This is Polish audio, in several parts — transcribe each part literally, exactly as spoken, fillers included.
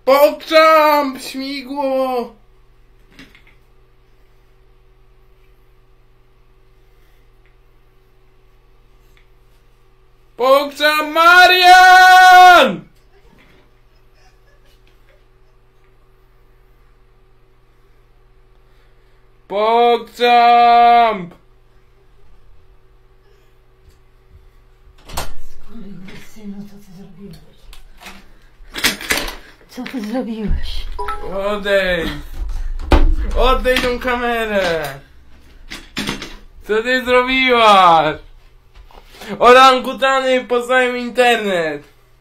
PogChamp! Śmigło! PogChamp Marian! PogChamp! Synu, co ty zrobiłeś? Co ty zrobiłeś? Odejdź! Oddaj tą kamerę! Co ty zrobiłaś? Orangutany poznają internet!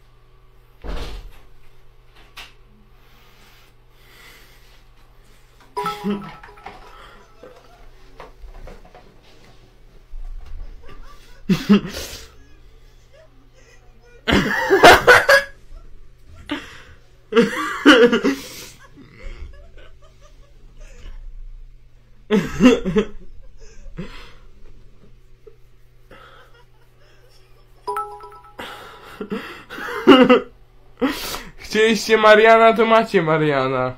Chcieliście Mariana, to macie Mariana.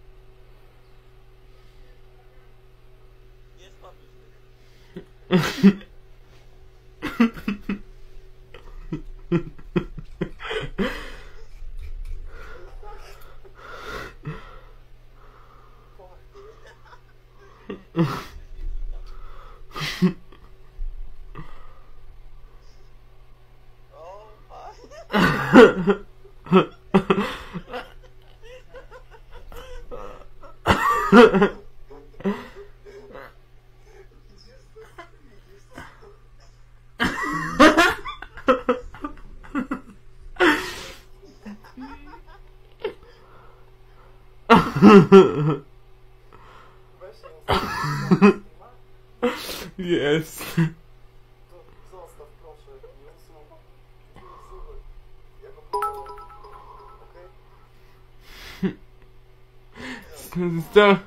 Jest. Zostaw proszę, nie usuwaj. Nie usuwaj. Ja go próbuję. Okej? To...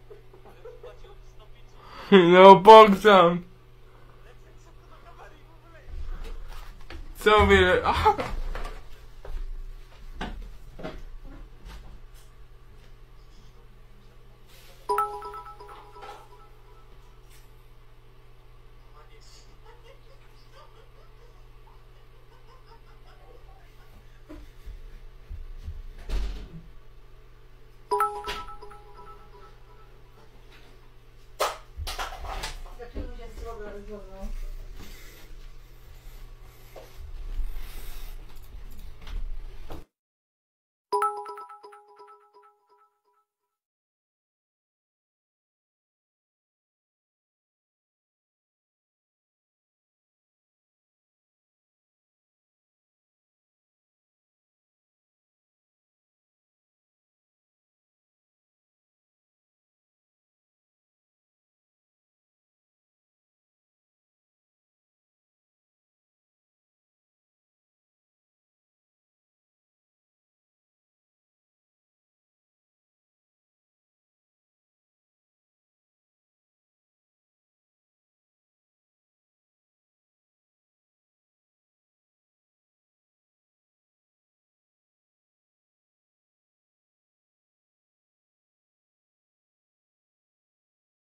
No PogChamp. Co wy... Aha. Dlaczego ludzie słowo robią?